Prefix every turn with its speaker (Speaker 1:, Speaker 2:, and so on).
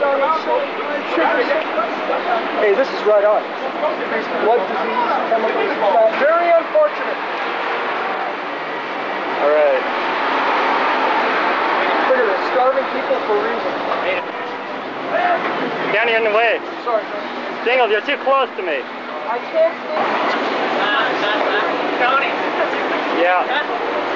Speaker 1: Hey, this is right on. Blood disease, chemicals, very unfortunate.
Speaker 2: All right.
Speaker 1: Look at this, starving people for a reason.
Speaker 2: Down here in the way.
Speaker 1: Sorry.
Speaker 2: Dingles, you're too close to me.
Speaker 1: I can't see.
Speaker 2: Yeah.